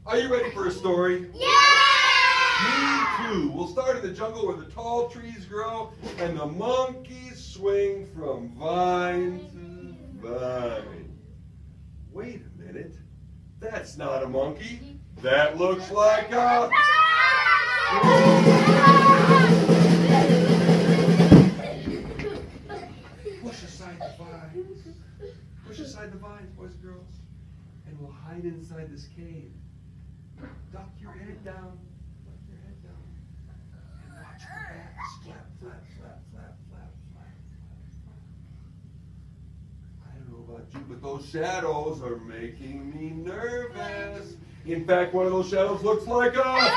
Are you ready for a story? Yeah! Me too. We'll start in the jungle where the tall trees grow and the monkeys swing from vine to vine. Wait a minute. That's not a monkey. That looks like a... Push aside the vines. Push aside the vines, boys and girls. And we'll hide inside this cave. Duck your head down. Duck your head down. And watch the bats flap, flap, flap, flap, flap, flap, flap. I don't know about you, but those shadows are making me nervous. In fact, one of those shadows looks like a...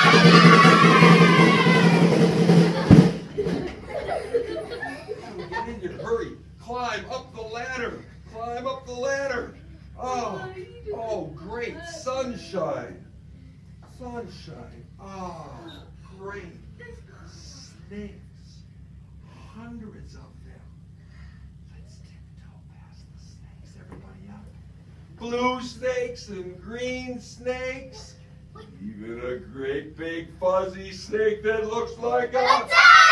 Get in here, hurry. Climb up the ladder. Climb up the ladder. Oh, great. Sunshine. Sunshine. Oh, great. Snakes. Hundreds of them. Let's tiptoe past the snakes. Everybody up. Blue snakes and green snakes. Even a great big fuzzy snake that looks like a...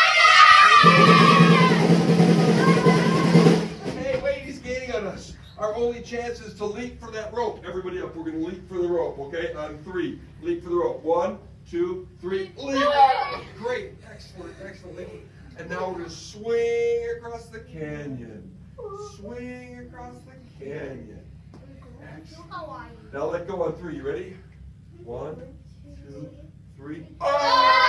Hey, wait, he's gaining on us. Our only chance is to leap for that rope. Everybody up. We're going to leap for the rope, okay? On 3. Leap for the rope. 1, 2, 3. Leap. Great. Excellent. Excellent. Leap. And now we're going to swing across the canyon. Swing across the canyon. Excellent. Now let go on 3. You ready? 1, 2, 3. Oh!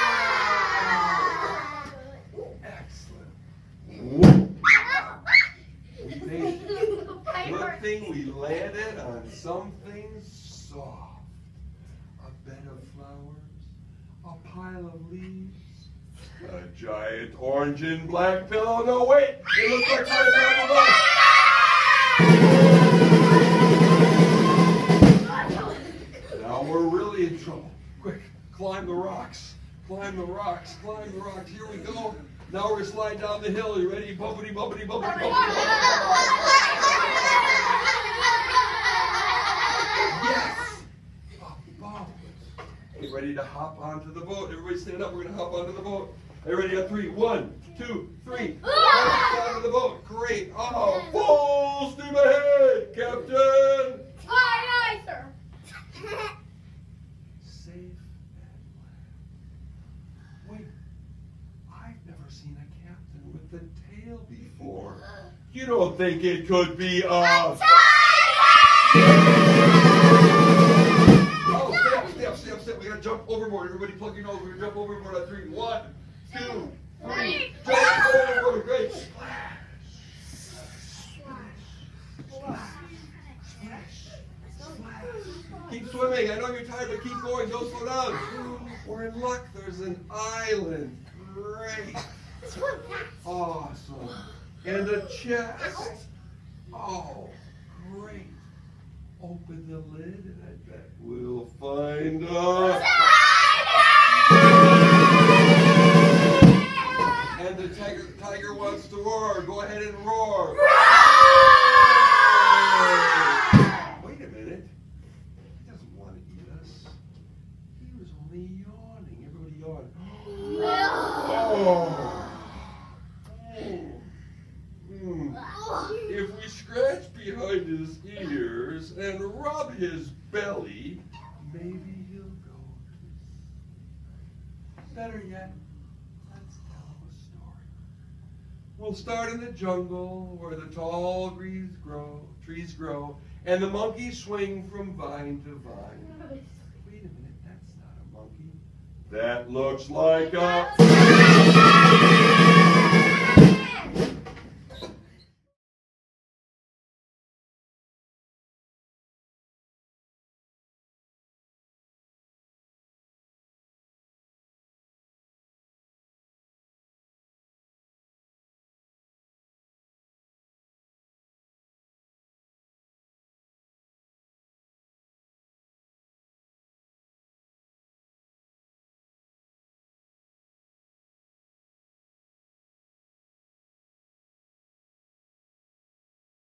Excellent. We made it. Good thing we landed on something soft. A bed of flowers, a pile of leaves, a giant orange and black pillow. No, wait! It looks like we're on the bus. Now we're really in trouble. Quick, climb the rocks. Climb the rocks. Climb the rocks. Here we go. Now we're going to slide down the hill. You ready? Bumpity, bumpity, bumpity, bumpity. Yes! Bump. You ready to hop onto the boat? Everybody stand up. We're going to hop onto the boat. Are you ready on 3? 1, 2, 3. Onto the boat. Great. Oh, full steam ahead, Captain. Aye, aye, sir. Safe and land. Wait. I've never seen a captain with a tail before. You don't think it could be a... Oh, step. We gotta jump overboard. Everybody plug your nose. We're gonna jump overboard on 3. 1, 2, 3. Jump overboard. Great. Splash. Splash. Splash. Keep swimming. I know you're tired, but keep going. Don't slow down. We're in luck. There's an island. Great. Awesome. And a chest. Oh, great. Open the lid and I bet we'll find a... And the tiger wants to roar. Go ahead and roar. Wait a minute. He doesn't want to eat us. He was only yawning. Everybody yawn. Oh. If we scratch behind his ears and rub his belly, maybe he'll go to sleep. Better yet, let's tell him a story. We'll start in the jungle where the tall trees grow, and the monkeys swing from vine to vine. Wait a minute, that's not a monkey. That looks like a...